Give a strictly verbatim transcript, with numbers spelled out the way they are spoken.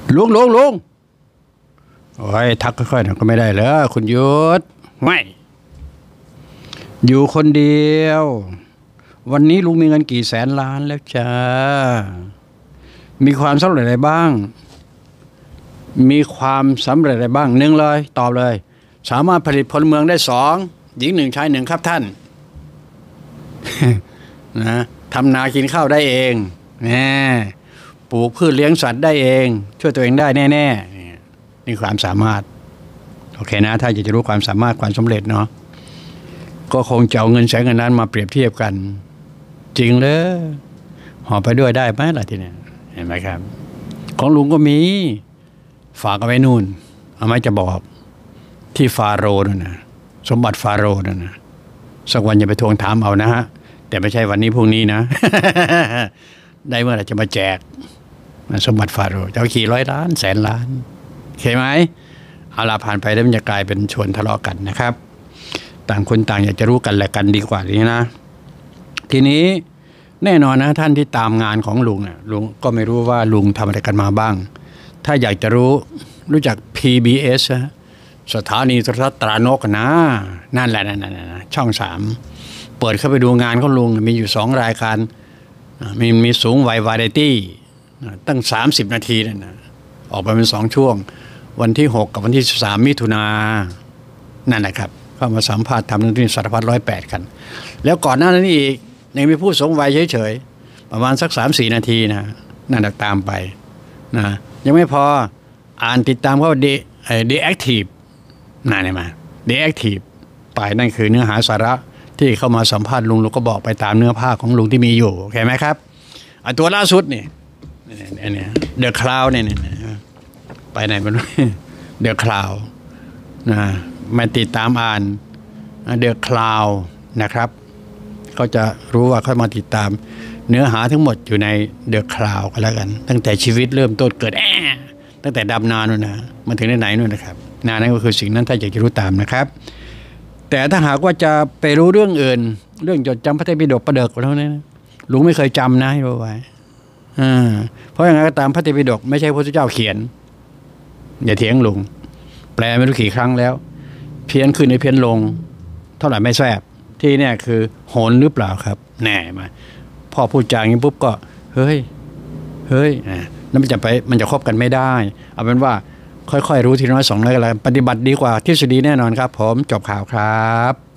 ลุงลุงลุงโอ้ยทักค่อยๆหน่อยก็ไม่ได้เหรอคุณยุทธไม่อยู่คนเดียววันนี้ลุงมีเงินกี่แสนล้านแล้วจ้ามีความสำเร็จอะไรบ้างมีความสำเร็จอะไรบ้างหนึ่งเลยตอบเลยสามารถผลิตพลเมืองได้สองหญิงหนึ่งชายหนึ่งครับท่าน นะทำนากินข้าวได้เองแน่ปลูกพืชเลี้ยงสัตว์ได้เองช่วยตัวเองได้แน่ๆนี่ความสามารถโอเคนะถ้าอยากจะรู้ความสามารถความสำเร็จเนาะก็คงจะเอาเงินแสนเงินนั้นมาเปรียบเทียบกันจริงเลยห่อไปด้วยได้ไหมล่ะทีนี้เห็นไหมครับของลุงก็มีฝากเอาไว้นู่นเอาไว้จะบอกที่ฟาโรห์นั่นนะสมบัติฟาโรห์นั่นนะสักวันอย่าไปทวงถามเอานะฮะแต่ไม่ใช่วันนี้พรุ่งนี้นะ ได้เมื่อไหร่จะมาแจกสมบัติฟาโรห์จะกี่ร้อยล้านแสนล้านเข้าไหมเอาละผ่านไปแล้วมันจะกลายเป็นชวนทะเลาะกันนะครับต่างคนต่างอยากจะรู้กันและกันดีกว่านี้นะทีนี้แน่นอนนะท่านที่ตามงานของลุงอ่ะลุงก็ไม่รู้ว่าลุงทำอะไรกันมาบ้างถ้าอยากจะรู้รู้จัก พี บี เอส สถานีโทรทัศน์ตรานกนะนั่นแหละนั่นนะช่องสามเปิดเข้าไปดูงานของลุงมีอยู่สองรายการมีมีสูงวัยวาไรตี้ตั้งสามสิบนาทีนั่นนะออกไปเป็นสองช่วงวันที่หกกับวันที่สามมิถุนายนนั่นแหละครับเข้ามาสัมภาษณ์ทำเรื่องที่สารพัดร้อยแปดกันแล้วก่อนหน้านั้นอีกยังมีผู้สูงวัยเฉยๆประมาณสักสามสี่นาทีนะนั่นตามไปนะยังไม่พออ่านติดตามเขาดีดีแอคทีฟนั่นเองมาดีแอคทีฟไปนั่นคือเนื้อหาสาระที่เข้ามาสัมภาษณ์ลุงลุงก็บอกไปตามเนื้อผ้าของลุงที่มีอยู่โอเคไหมครับตัวล่าสุดนี่เนี่ยเดอะคลาวเนี่ยไปไหนไม่รู้เดอะคลาวนะมาติดตามอ่านเดอะคลาวนะครับก็จะรู้ว่าเขามาติดตามเนื้อหาทั้งหมดอยู่ในเดอะคลาวกันแล้วกันตั้งแต่ชีวิตเริ่มต้นเกิดแอตั้งแต่ดำนาโน่นนะมาถึงไหนๆนู่นนะครับนานั่นก็คือสิ่งนั้นถ้าอยากจะรู้ตามนะครับแต่ถ้าหากว่าจะไปรู้เรื่องอื่นเรื่องจดจำพระไตรปิฎกประเดิกแล้วเนี่ยลุงไม่เคยจำนะให้รู้ไว้อ่าเพราะอย่างไรก็ตามพระไตรปิฎกไม่ใช่พระพุทธเจ้าเขียนอย่าเถียงลุงแปลไม่รู้กี่ครั้งแล้วเพี้ยนขึ้นในเพี้ยนลงเท่าไหร่ไม่แซ่บที่เนี่ยคือโหนหรือเปล่าครับแน่มาพอพูดจาอย่างนี้ปุ๊บก็เฮ้ยเฮ้ยแล้วมันจะไปมันจะคบกันไม่ได้เอาเป็นว่าค่อยๆรู้ทีน้อยสองน้อยอะไรปฏิบัติดีกว่าทฤษฎีแน่นอนครับผมจบข่าวครับ